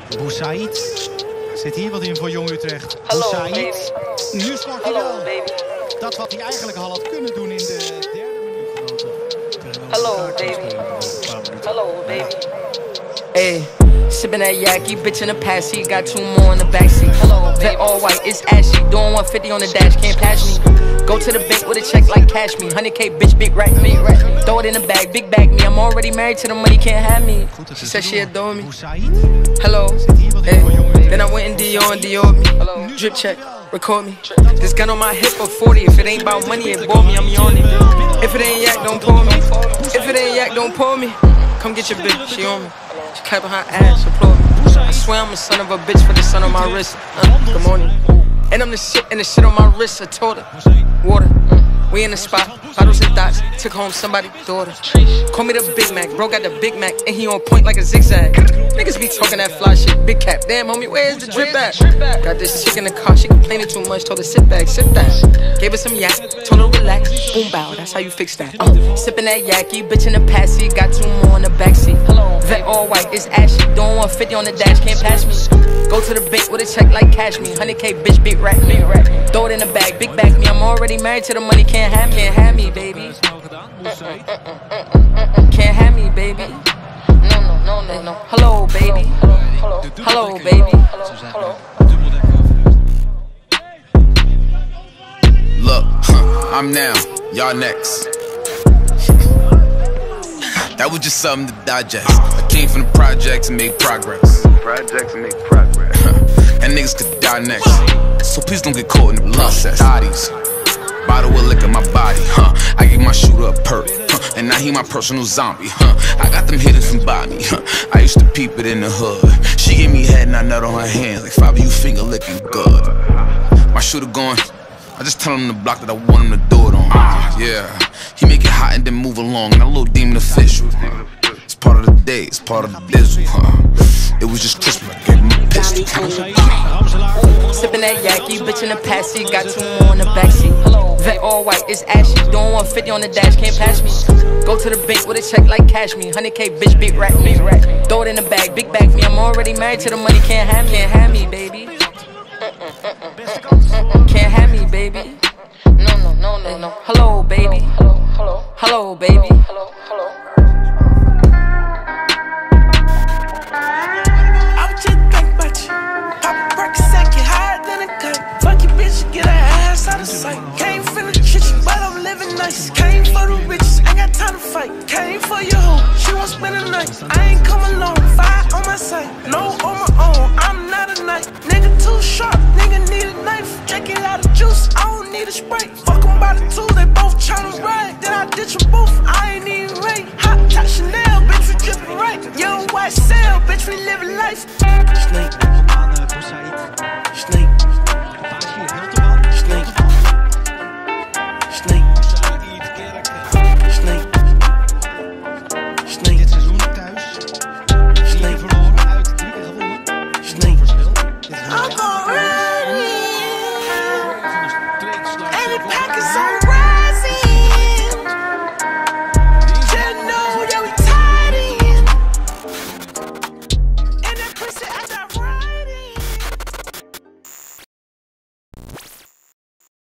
Boussaïd zit hier wat in voor Jong Utrecht. Hallo, Boussaïd. Nu scoort hij Hallo, wel. baby. Dat wat hij eigenlijk al had kunnen doen in de derde minuut. Hallo, baby. Hallo, baby. Ayy, sippin' that Yaki, bitch in the past seat, got 2 more in the backseat. Hello, that all white, it's ashy. Doing 150 on the dash, can't pass me. Go to the bank with a check like cash me. 100K, bitch, big rack me. Throw it in the bag, big bag me. I'm already married to the money, can't have me. She said she adore me. Hello, ayy. Then I went and Dior me. Drip check, record me. This gun on my hip for 40. If it ain't about money, it bore me, I'm on it. If it ain't yak, don't pull me. If it ain't yak, don't pull me. Come get your bitch, she on me. She clapping her ass, applaud me. I swear I'm a son of a bitch for the sun on my wrist. Good morning. And I'm the shit and the shit on my wrist. I told her, water. We in the spot, bottles and dots. Took home somebody's daughter. Call me the Big Mac, bro got the Big Mac, and he on point like a zigzag. Niggas be talking that fly shit, big cap. Damn homie, where's the drip at? Got this chick in the car, she complaining too much. Told her sit back, sit back. Gave her some yak, told her relax. Boom bow, that's how you fix that. Sippin' that Yaki, bitch in the past seat, got 2 more in the backseat. Vet all white, it's ashy. Doing 150 on the dash, can't pass me. Go to the bank with a check like cash me. 100K, bitch, big rack me. Throw it in the bag, big bag me. I'm already married to the money, can't have me, baby. Can't have me, baby. No. Hello, baby. Hello, baby. Look, I'm now, y'all next. That was just something to digest. I came from the projects and made progress. And niggas could die next. So please don't get caught in the process. Bodies, bottle of liquor, my body, I gave my shooter a perk, and now he my personal zombie, I got them hidden from Bobby, I used to peep it in the hood. She gave me head and I nut on her hands like Fabi, you finger licking good. My shooter going, I just tell him the block that I want him to do it on. Yeah, he make it hot and then move along. Not a little demon official. It's part of the day, it's part of the dizzle. It was just Christmas, I gave him a pistol. Sippin' that Yaki, bitch in the past seat, got 2 more in the backseat. Vet all white, it's ashy. Doing 150 on the dash, can't pass me. Go to the bank with a check like cash me. 100K, bitch, big rack me. Throw it in the bag, big bag me. I'm already married to the money, can't have me, baby. Can't have me, baby. No. Hello, baby. Hello, baby. I was just thinking about you. Pop a Percocet, get higher than a kite. Fuck your bitch, get her ass out of sight. Came from the trenches, but I'm living nice. Came for the riches, ain't got time to fight. Came for your hoe, she won't spend the night. I ain't come alone, fire on my side. No on my own, I'm not a knight. Nigga too sharp, nigga need a knife. Drinking out of juice, I don't need a Sprite. Fuck em by the 2, they both tryna ride. Then I ditch them both, I ain't even right. Hot top Chanel, bitch, we drippin' right. Young white cell, bitch, we living life.